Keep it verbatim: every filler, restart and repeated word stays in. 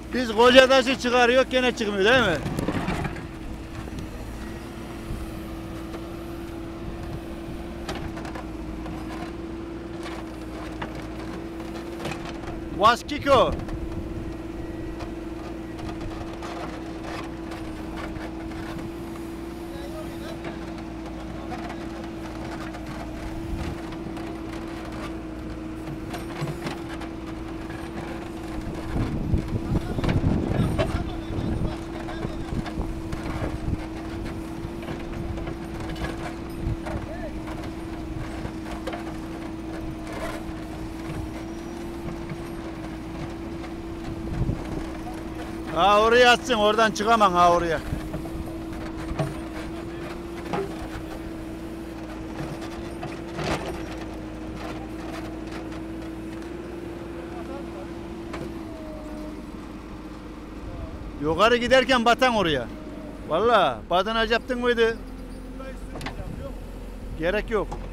Biz Kocadaş'ı çıkarıyor gene çıkmıyor değil mi? Waskiko. Ha oraya atsın, oradan çıkamam ha oraya. Yukarı giderken batan oraya. Vallahi badana yaptın mıydı? Gerek yok.